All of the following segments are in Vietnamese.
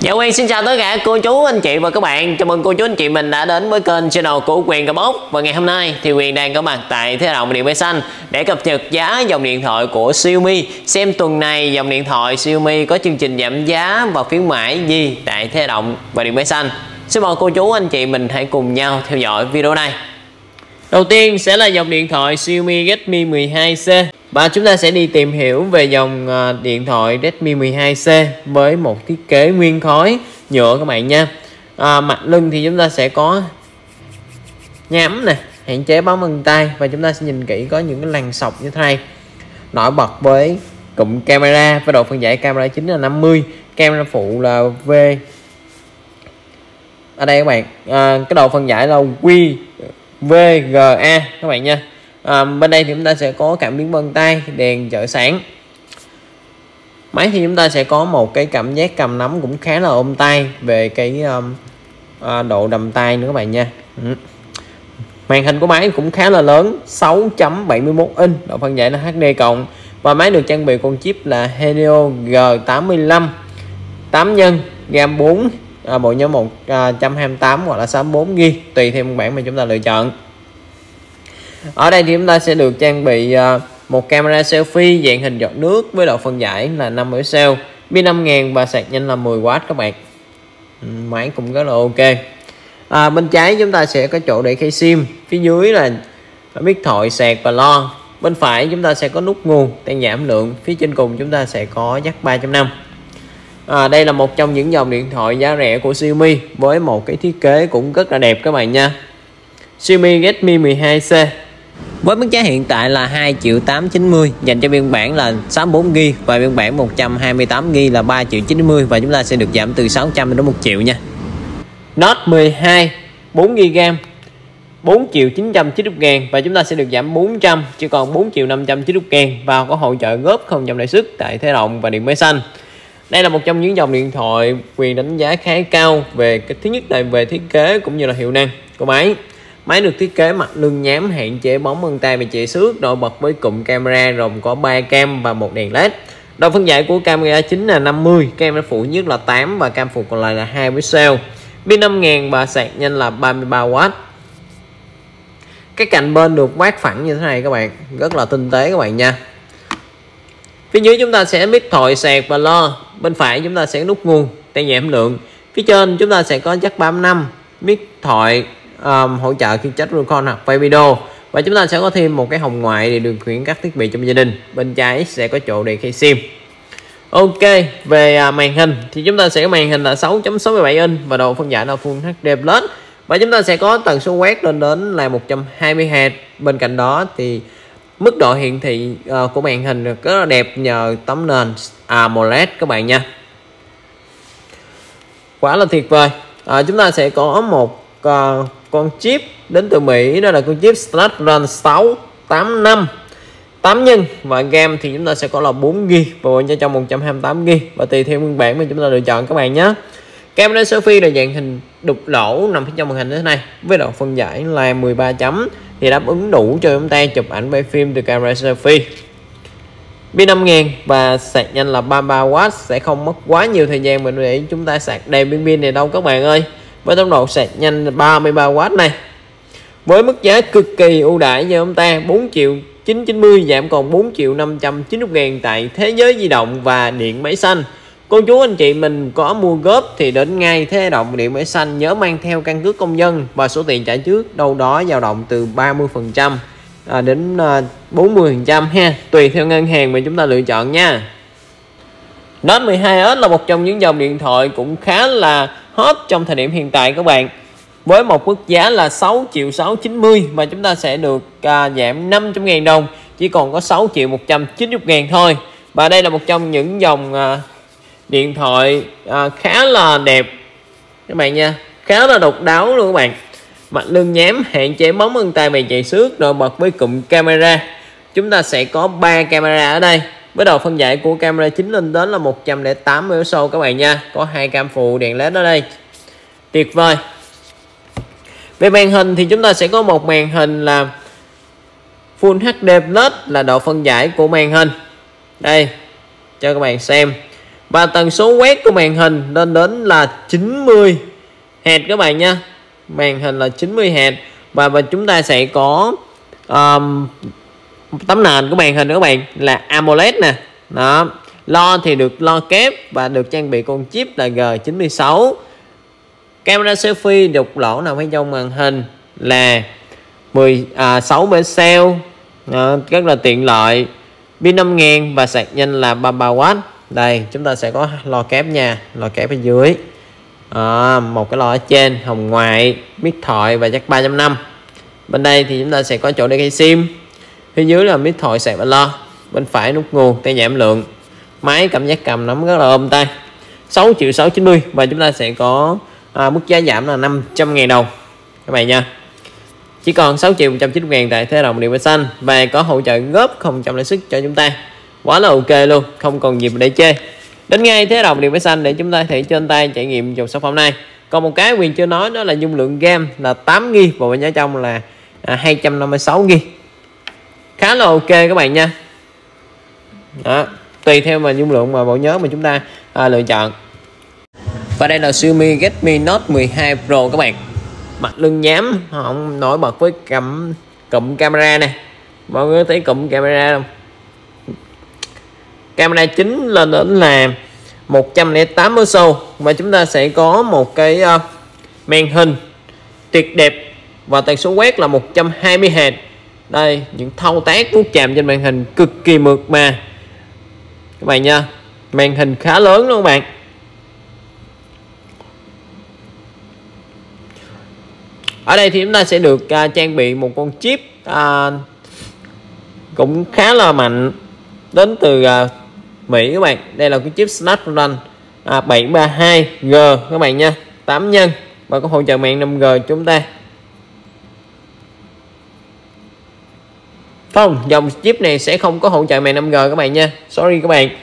Dạ Quyền xin chào tất cả cô chú anh chị và các bạn. Chào mừng cô chú anh chị mình đã đến với kênh channel của Quyền Cầm Ốc. Và ngày hôm nay thì Quyền đang có mặt tại Thế Động Điện Máy Xanh để cập nhật giá dòng điện thoại của Xiaomi. Xem tuần này dòng điện thoại Xiaomi có chương trình giảm giá và khuyến mãi gì tại Thế Động và Điện Máy Xanh. Xin mời cô chú anh chị mình hãy cùng nhau theo dõi video này. Đầu tiên sẽ là dòng điện thoại Xiaomi Redmi 12C. Và chúng ta sẽ đi tìm hiểu về dòng điện thoại Redmi 12C với một thiết kế nguyên khối nhựa các bạn nha. Mặt lưng thì chúng ta sẽ có nhắm nè, hạn chế bấm vân tay, và chúng ta sẽ nhìn kỹ có những cái làn sọc như thế này. Nổi bật với cụm camera với độ phân giải camera chính là 50, camera phụ là V. Ở đây các bạn, cái độ phân giải là QVGA các bạn nha. Bên đây thì chúng ta sẽ có cảm biến vân tay, đèn trợ sáng. Máy thì chúng ta sẽ có một cái cảm giác cầm nắm cũng khá là ôm tay về cái độ đầm tay nữa các bạn nha. Màn hình của máy cũng khá là lớn, 6.71 inch, độ phân giải là HD+, và máy được trang bị con chip là Helio G85 8 nhân, RAM 4, bộ nhớ 128 hoặc là 64GB tùy theo bản mà chúng ta lựa chọn. Ở đây thì chúng ta sẽ được trang bị một camera selfie dạng hình giọt nước với độ phân giải là 5 megapixel, pin 5000 và sạc nhanh là 10W các bạn. Máy cũng rất là ok. Bên trái chúng ta sẽ có chỗ để khai sim, phía dưới là mic thoại, sạc và lo. Bên phải chúng ta sẽ có nút nguồn tăng giảm lượng, phía trên cùng chúng ta sẽ có jack 3.5. Đây là một trong những dòng điện thoại giá rẻ của Xiaomi với một cái thiết kế cũng rất là đẹp các bạn nha. Xiaomi Redmi 12C với mức giá hiện tại là 2.890.000 dành cho phiên bản là 64GB và phiên bản 128GB là 3.090.000, và chúng ta sẽ được giảm từ 600 đến 1 triệu nha. Note 12 4GB RAM 4.990.000 và chúng ta sẽ được giảm 400 chỉ còn 4.590.000 và có hỗ trợ góp không dòng lãi suất tại Thế Động và Điện Máy Xanh. Đây là một trong những dòng điện thoại Quyền đánh giá khá cao về cái thứ nhất là về thiết kế cũng như là hiệu năng của máy. Máy được thiết kế mặt lưng nhám, hạn chế bóng vân tay và chạy xước, nổi bật với cụm camera gồm có 3 cam và một đèn led. Độ phân giải của camera chính là 50, camera phụ nhất là 8 và cam phụ còn lại là 2 pixel. Pin 5000 và sạc nhanh là 33W. Cái cạnh bên được vát phẳng như thế này các bạn, rất là tinh tế các bạn nha. Phía dưới chúng ta sẽ mic thoại, sạc và lo. Bên phải chúng ta sẽ nút nguồn tăng giảm lượng. Phía trên chúng ta sẽ có jack 3.5, mic thoại hỗ trợ khi chat record hoặc quay video, và chúng ta sẽ có thêm một cái hồng ngoại để điều khiển các thiết bị trong gia đình. Bên trái sẽ có chỗ để khai sim. Ok, về màn hình thì chúng ta sẽ có màn hình là 6.67 inch và độ phân giải là Full HD Plus, và chúng ta sẽ có tần số quét lên đến là 120Hz. Bên cạnh đó thì mức độ hiển thị của màn hình rất là đẹp nhờ tấm nền AMOLED các bạn nha. Quá là tuyệt vời. Chúng ta sẽ có một con chip đến từ Mỹ, đó là con chip Snapdragon 685 8 nhân, và RAM thì chúng ta sẽ có là 4GB và bộ nhớ trong 128GB và tùy theo phiên bản mà chúng ta lựa chọn các bạn nhé. Camera selfie là dạng hình đục lỗ nằm phía trong màn hình như thế này với độ phân giải là 13 chấm thì đáp ứng đủ cho chúng ta chụp ảnh quay phim từ camera selfie. Pin 5000 và sạc nhanh là 33W, sẽ không mất quá nhiều thời gian mình để chúng ta sạc đầy pin này đâu các bạn ơi. Với tốc độ sạc nhanh 33W này, với mức giá cực kỳ ưu đãi cho chúng ta 4.990.000 giảm còn 4.590.000 tại Thế Giới Di Động và Điện Máy Xanh. Cô chú anh chị mình có mua góp thì đến ngay Thế Động Điện Máy Xanh nhớ mang theo căn cước công dân và số tiền trả trước đâu đó dao động từ 30% đến 40% ha, tùy theo ngân hàng mà chúng ta lựa chọn nha. Note 12S là một trong những dòng điện thoại cũng khá là hot trong thời điểm hiện tại các bạn, với một mức giá là 6.690.000 và chúng ta sẽ được giảm 500.000 đồng chỉ còn có 6.190.000 thôi. Và đây là một trong những dòng điện thoại khá là đẹp các bạn nha, khá là độc đáo luôn các bạn. Mặt lưng nhám, hạn chế bóng vân tay và chạy xước, nổi bật với cụm camera. Chúng ta sẽ có 3 camera ở đây với độ phân giải của camera chính lên đến là 108 megapixel các bạn nha. Có 2 cam phụ, đèn led ở đây, tuyệt vời. Về màn hình thì chúng ta sẽ có một màn hình là Full HD Plus là độ phân giải của màn hình. Đây cho các bạn xem. Và tần số quét của màn hình lên đến là 90 Hz các bạn nha. Màn hình là 90 Hz. Và chúng ta sẽ có tấm nền của màn hình các bạn là AMOLED nè. Đó. Lo thì được lo kép và được trang bị con chip là G96. Camera selfie đục lỗ nằm phía trong màn hình là 16 pixel, rất là tiện lợi. Pin 5000 và sạc nhanh là 33W. Đây chúng ta sẽ có lo kép nha, lo kép ở dưới. Một cái lo ở trên, hồng ngoại, mic thoại và jack 3.5. Bên đây thì chúng ta sẽ có chỗ để cây sim. Phía dưới là mic thoại, sạc và lo. Bên phải nút nguồn, tay giảm lượng. Máy cảm giác cầm nắm rất là ôm tay. 6.690 và chúng ta sẽ có mức giá giảm là 500.000 đồng các bạn nha. Chỉ còn 6.190.000 tại Thế Đồng Điện Máy Xanh và có hỗ trợ góp 0% lãi suất cho chúng ta. Quá là ok luôn, không còn gì để chê. Đến ngay Thế Đồng Điện Máy Xanh để chúng ta thể trên tay trải nghiệm dòng sản phẩm này. Còn một cái Quyền chưa nói đó là dung lượng RAM là 8GB và bộ nhớ trong là 256GB. Khá là ok các bạn nha. Đó, tùy theo mà dung lượng mà bộ nhớ mà chúng ta lựa chọn. Và đây là Xiaomi Redmi Note 12 Pro các bạn. Mặt lưng nhám không nổi bật với cụm camera này. Mọi người thấy cụm camera không? Camera chính lên đến là 108 pixel và chúng ta sẽ có một cái màn hình tuyệt đẹp và tần số quét là 120 Hz. Đây, những thao tác vuốt chạm trên màn hình cực kỳ mượt mà các bạn nha. Màn hình khá lớn luôn các bạn. Ở đây thì chúng ta sẽ được trang bị một con chip cũng khá là mạnh đến từ Mỹ các bạn. Đây là cái chip Snapdragon 732G các bạn nha, 8 nhân và có hỗ trợ mạng 5G chúng ta. Không, dòng chip này sẽ không có hỗ trợ mạng 5G các bạn nha. Sorry các bạn.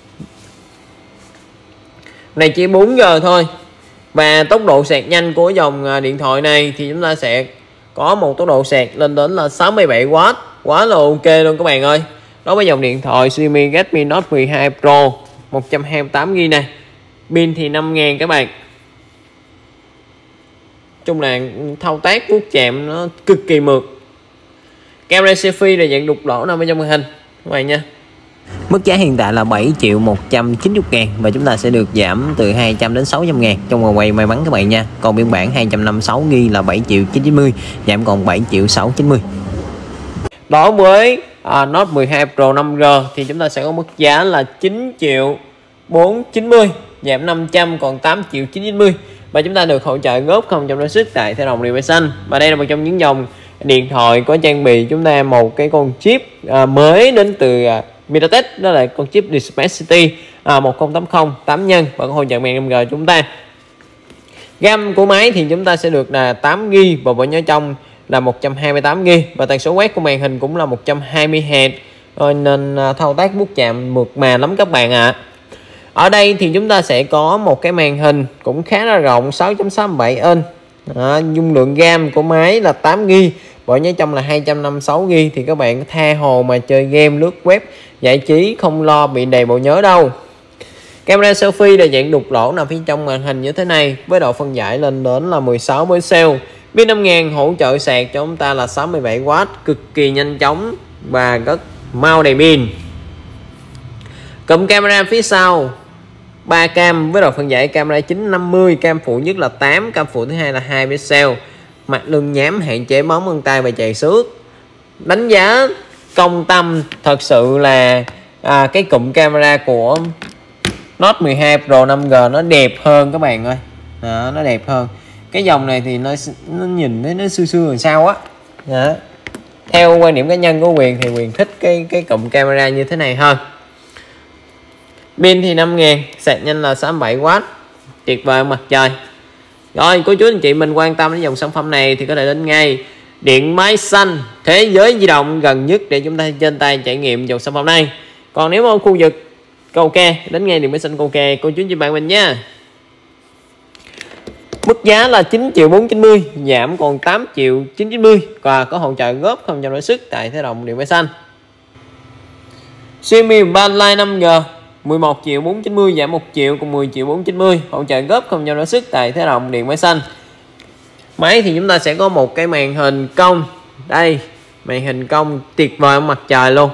Này chỉ 4G thôi. Và tốc độ sạc nhanh của dòng điện thoại này thì chúng ta sẽ có một tốc độ sạc lên đến là 67W. Quá là ok luôn các bạn ơi. Đối với dòng điện thoại Xiaomi Redmi Note 12 Pro 128GB này. Pin thì 5000 các bạn. Chung là thao tác vuốt chạm nó cực kỳ mượt. Camera selfie là dạng đục lỗ nằm bên trong màn hình các bạn nha. Mức giá hiện tại là 7.190.000 và chúng ta sẽ được giảm từ 200 đến 600.000 trong vòng quay may mắn các bạn nha. Còn biên bản 256GB là 7.990, giảm còn 7.690. Đối với Note 12 Pro 5G thì chúng ta sẽ có mức giá là 9.490, giảm 500 còn 8.990 và chúng ta được hỗ trợ góp 0% lãi suất tại Thế Đồng Điện Máy Xanh. Và đây là một trong những dòng điện thoại có trang bị chúng ta một cái con chip mới đến từ MediaTek, đó là con chip Dimensity 1080 8 nhân và có hỗ trợ mạng 5G chúng ta. RAM của máy thì chúng ta sẽ được là 8GB và bộ nhớ trong là 128GB và tần số quét của màn hình cũng là 120 Hz nên thao tác vuốt chạm mượt mà lắm các bạn ạ. Ở đây thì chúng ta sẽ có một cái màn hình cũng khá là rộng 6.67 inch. Dung lượng RAM của máy là 8GB, bộ nhớ trong là 256GB thì các bạn tha hồ mà chơi game lướt web giải trí không lo bị đầy bộ nhớ đâu. Camera selfie là dạng đục lỗ nằm phía trong màn hình như thế này với độ phân giải lên đến là 16 pixel. Pin 5000 hỗ trợ sạc cho chúng ta là 67W, cực kỳ nhanh chóng và rất mau đầy pin. Cụm camera phía sau 3 cam với độ phân giải camera chính 50, cam phụ nhất là 8, cam phụ thứ hai là 2 pixel. Mặt lưng nhám hạn chế bóng vân tay và chày xước. Đánh giá công tâm thật sự là cái cụm camera của Note 12 Pro 5G nó đẹp hơn các bạn ơi. Nó đẹp hơn. Cái dòng này thì nó nhìn thấy nó xưa làm sao á. Theo quan điểm cá nhân của Quyền thì Quyền thích cái cụm camera như thế này hơn. Pin thì 5000, sạc nhanh là 67W, tuyệt vời mặt trời. Rồi cô chú anh chị mình quan tâm đến dòng sản phẩm này thì có thể đến ngay Điện Máy Xanh Thế Giới Di Động gần nhất để chúng ta trên tay trải nghiệm dòng sản phẩm này. Còn nếu ở khu vực Cầu Kè, đến ngay Điện Máy Xanh Cầu Kè cô chú anh chị bạn mình nha. Mức giá là 9.490, giảm còn 8.990 và có hỗ trợ góp 0% lãi suất tại Thế Đồng Điện Máy Xanh. Xiaomi Bandline 5G 11 triệu 490 giảm 1 triệu còn 10 triệu 490. Hỗ trợ góp không giao đổi sức tại Thế Đồng Điện Máy Xanh. Máy thì chúng ta sẽ có một cái màn hình cong. Đây, màn hình cong tuyệt vời mặt trời luôn.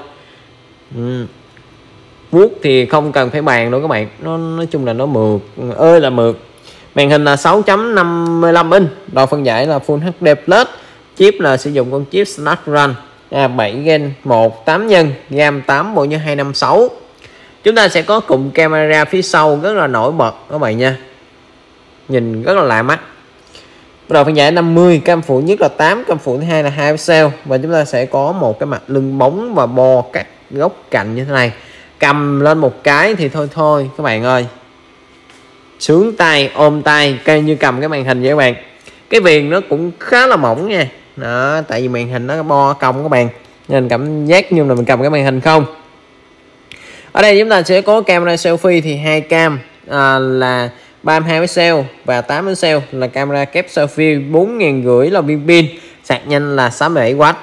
Vuốt thì không cần phải bàn đâu các bạn. Nó nói chung là nó mượt ơi là mượt. Màn hình là 6.55 inch, độ phân giải là Full HD Plus. Chip là sử dụng con chip Snapdragon 7 Gen 1 8 nhân, RAM 8 bộ nhớ 256. Chúng ta sẽ có cụm camera phía sau rất là nổi bật các bạn nha. Nhìn rất là lạ mắt. Độ phân giải 50, cam phụ nhất là 8, cam phụ thứ hai là 2 pixel và chúng ta sẽ có một cái mặt lưng bóng và bo cắt góc cạnh như thế này. Cầm lên một cái thì thôi các bạn ơi. Sướng tay, ôm tay, cây như cầm cái màn hình vậy các bạn. Cái viền nó cũng khá là mỏng nha. Đó, tại vì màn hình nó bo cong các bạn. Nên cảm giác như là mình cầm cái màn hình không. Ở đây chúng ta sẽ có camera selfie thì hai cam là 32 pixel và 8 pixel là camera kép selfie, 4.500 là viên pin, sạc nhanh là 67W.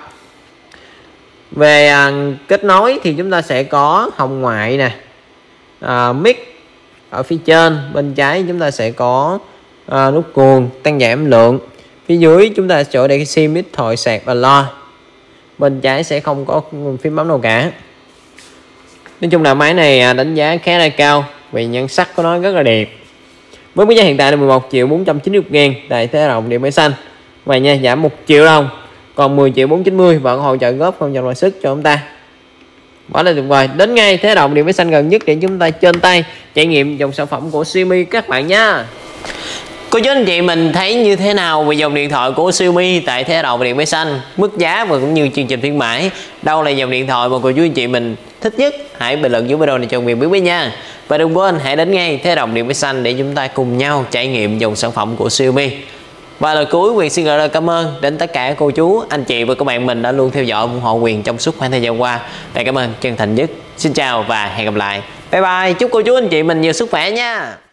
Về kết nối thì chúng ta sẽ có hồng ngoại nè, mic ở phía trên, bên trái chúng ta sẽ có nút cuồng tăng giảm lượng, phía dưới chúng ta chỗ đây sim mic thoại sạc và lo, bên trái sẽ không có phím bấm đâu cả. Nói chung là máy này đánh giá khá là cao vì nhan sắc của nó rất là đẹp. Với mức giá hiện tại là 11 triệu 490 ngàn tại Thế Đồng Điện Máy Xanh. Vậy nha, giảm 1 triệu đồng còn 10 triệu 490 và hỗ trợ góp không dành sức cho chúng ta. Quá là tuyệt vời. Đến ngay Thế Đồng Điện Máy Xanh gần nhất để chúng ta trên tay trải nghiệm dòng sản phẩm của Xiaomi các bạn nha. Cô chú anh chị mình thấy như thế nào về dòng điện thoại của Xiaomi tại Thế Đồng Điện Máy Xanh, mức giá và cũng như chương trình khuyến mãi, đâu là dòng điện thoại mà cô chú anh chị mình thích nhất? Hãy bình luận dưới video này cho mình biết với nha. Và đừng quên hãy đến ngay Thế Đồng Điện Máy Xanh để chúng ta cùng nhau trải nghiệm dòng sản phẩm của Xiaomi. Và lời cuối Quyền xin gửi lời cảm ơn đến tất cả cô chú, anh chị và các bạn mình đã luôn theo dõi ủng hộ Quyền trong suốt khoảng thời gian qua. Và cảm ơn chân thành nhất. Xin chào và hẹn gặp lại. Bye bye. Chúc cô chú anh chị mình nhiều sức khỏe nha.